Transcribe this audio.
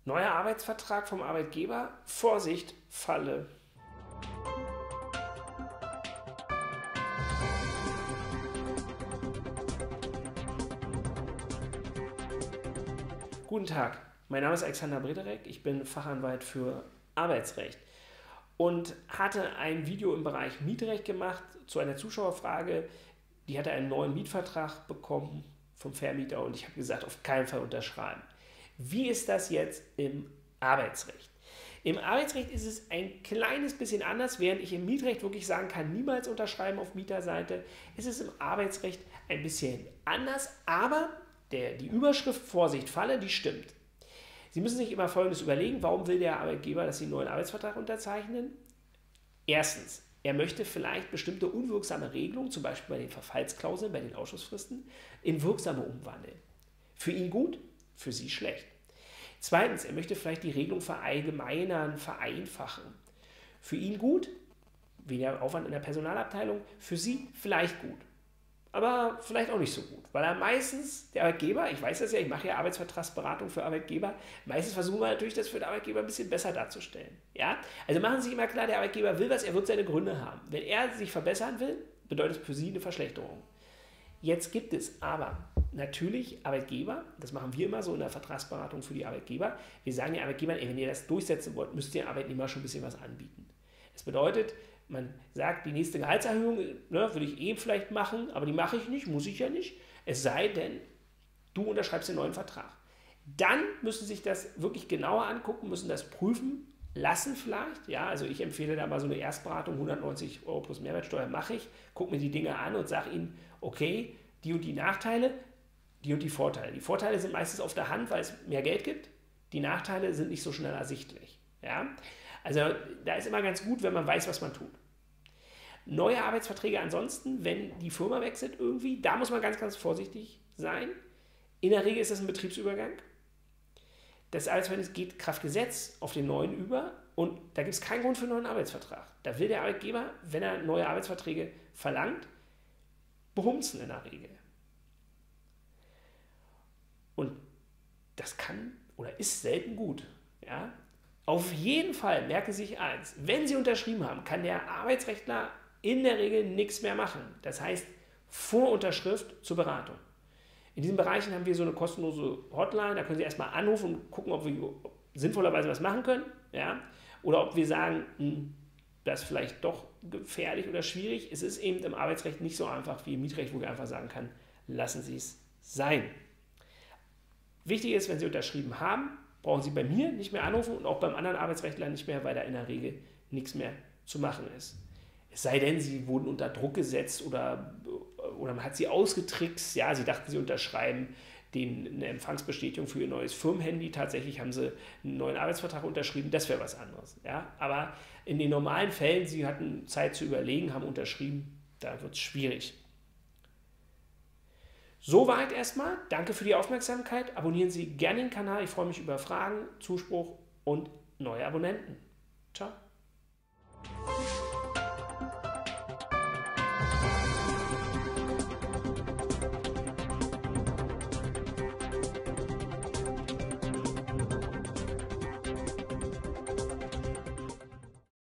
Neuer Arbeitsvertrag vom Arbeitgeber. Vorsicht, Falle. Guten Tag, mein Name ist Alexander Brederek, ich bin Fachanwalt für Arbeitsrecht und hatte ein Video im Bereich Mietrecht gemacht zu einer Zuschauerfrage. Die hatte einen neuen Mietvertrag bekommen vom Vermieter und ich habe gesagt, auf keinen Fall unterschreiben. Wie ist das jetzt im Arbeitsrecht? Im Arbeitsrecht ist es ein kleines bisschen anders, während ich im Mietrecht wirklich sagen kann, niemals unterschreiben auf Mieterseite, ist es im Arbeitsrecht ein bisschen anders, aber die Überschrift Vorsicht, Falle, die stimmt. Sie müssen sich immer Folgendes überlegen, warum will der Arbeitgeber, dass Sie einen neuen Arbeitsvertrag unterzeichnen? Erstens, er möchte vielleicht bestimmte unwirksame Regelungen, zum Beispiel bei den Verfallsklauseln, bei den Ausschussfristen, in wirksame umwandeln. Für ihn gut, für Sie schlecht. Zweitens, er möchte vielleicht die Regelung verallgemeinern, vereinfachen. Für ihn gut, weniger Aufwand in der Personalabteilung, für Sie vielleicht gut. Aber vielleicht auch nicht so gut, weil er meistens, der Arbeitgeber, ich weiß das ja, ich mache ja Arbeitsvertragsberatung für Arbeitgeber, meistens versuchen wir natürlich, das für den Arbeitgeber ein bisschen besser darzustellen. Ja? Also machen Sie sich immer klar, der Arbeitgeber will was, er wird seine Gründe haben. Wenn er sich verbessern will, bedeutet es für Sie eine Verschlechterung. Jetzt gibt es aber natürlich Arbeitgeber, das machen wir immer so in der Vertragsberatung für die Arbeitgeber, wir sagen den Arbeitgebern, wenn ihr das durchsetzen wollt, müsst ihr Arbeitnehmer schon ein bisschen was anbieten. Das bedeutet, man sagt, die nächste Gehaltserhöhung würde ich vielleicht machen, aber die mache ich nicht, muss ich ja nicht. Es sei denn, du unterschreibst den neuen Vertrag. Dann müssen Sie sich das wirklich genauer angucken, müssen das prüfen lassen vielleicht. Ja, also ich empfehle da mal so eine Erstberatung, 190 € plus Mehrwertsteuer mache ich, gucke mir die Dinge an und sage Ihnen, okay, die und die Nachteile, die und die Vorteile. Die Vorteile sind meistens auf der Hand, weil es mehr Geld gibt. Die Nachteile sind nicht so schnell ersichtlich. Ja? Also da ist immer ganz gut, wenn man weiß, was man tut. Neue Arbeitsverträge ansonsten, wenn die Firma wechselt irgendwie, da muss man ganz, ganz vorsichtig sein. In der Regel ist das ein Betriebsübergang. Das Arbeitsverhältnis geht Kraft Gesetz auf den neuen über und da gibt es keinen Grund für einen neuen Arbeitsvertrag. Da will der Arbeitgeber, wenn er neue Arbeitsverträge verlangt, behumsen in der Regel. Und das kann oder ist selten gut. Ja? Auf jeden Fall merken Sie sich eins, wenn Sie unterschrieben haben, kann der Arbeitsrechtler in der Regel nichts mehr machen. Das heißt, vor Unterschrift zur Beratung. In diesen Bereichen haben wir so eine kostenlose Hotline, da können Sie erstmal anrufen und gucken, ob wir sinnvollerweise was machen können. Ja? Oder ob wir sagen, das ist vielleicht doch gefährlich oder schwierig. Es ist eben im Arbeitsrecht nicht so einfach wie im Mietrecht, wo ich einfach sagen kann, lassen Sie es sein. Wichtig ist, wenn Sie unterschrieben haben, brauchen Sie bei mir nicht mehr anrufen und auch beim anderen Arbeitsrechtler nicht mehr, weil da in der Regel nichts mehr zu machen ist. Es sei denn, Sie wurden unter Druck gesetzt oder man hat Sie ausgetrickst. Ja, Sie dachten, Sie unterschreiben eine Empfangsbestätigung für Ihr neues Firmenhandy. Tatsächlich haben Sie einen neuen Arbeitsvertrag unterschrieben. Das wäre was anderes. Ja? Aber in den normalen Fällen, Sie hatten Zeit zu überlegen, haben unterschrieben, da wird es schwierig. Soweit erstmal. Danke für die Aufmerksamkeit. Abonnieren Sie gerne den Kanal. Ich freue mich über Fragen, Zuspruch und neue Abonnenten. Ciao.